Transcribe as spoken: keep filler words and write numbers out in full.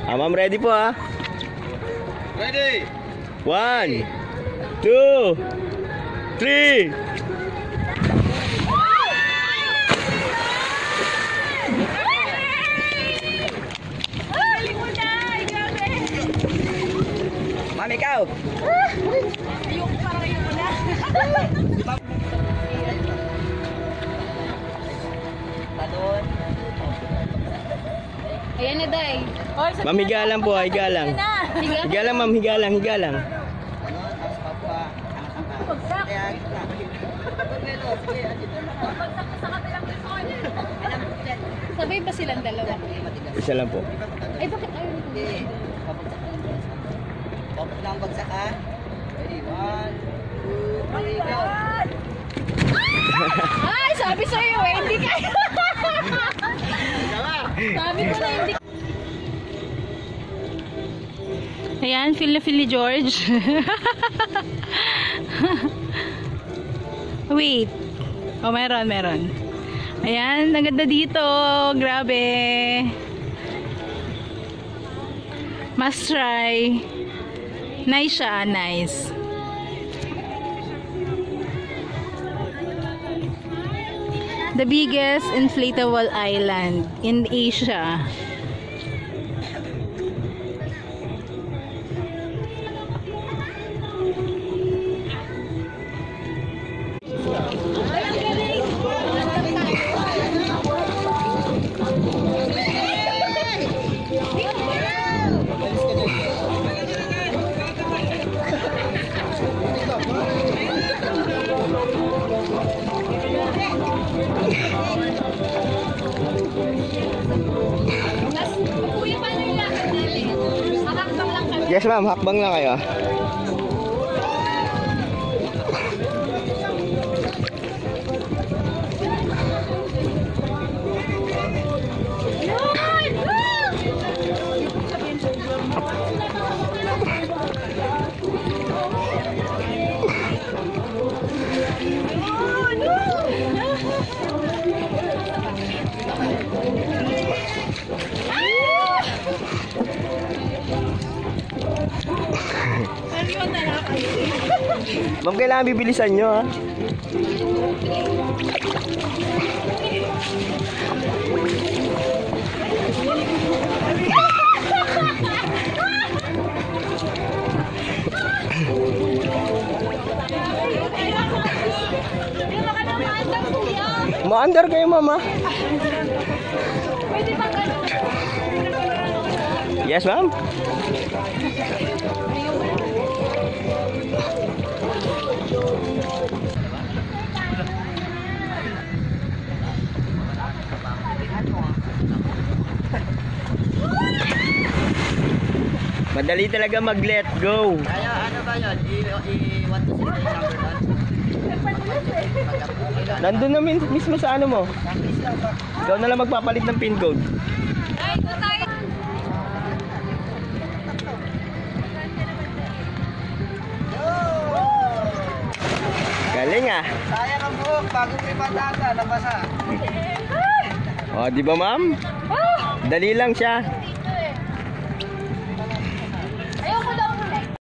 Ah, ma'am, ready po ah. Ready. One, two, three. Ma'am, ikaw. Ayoko parang ayoko na. Talon. Ayan na, Day. Ma'am, higa lang po, ah, higa lang. Higa lang, ma'am, higa lang, higa lang. Bagsak. Sabay ba silang dalawa? Isa lang po. Ay, bakit ayaw nito? Hindi. Bakit lang bagsak ha? Ready, one, two, three, go. Ay, sabi sa'yo eh, hindi kaya. Sabi ko na hindi. Ayan, feel na feel ni George. Wait. Oh, meron, meron. Ayan, ang ganda dito. Grabe. Must try. Nice siya, nice. The biggest inflatable island in Asia. Yes, ma'am, hakbang lang kayo. Ma'am, kailangan bibilisan nyo ha. Maandar kayo, mama. Yes, ma'am. Madali talaga mag-let go. Kaya ano ba yun? I-want to see the number one? Nandun na min mismo sa ano mo. Ikaw na lang magpapalit ng pin code. Ay, tayo. Galing ah. Sayang ang buhok, bagong limandata, nabasa. Oh, di ba ma'am? Dali lang siya.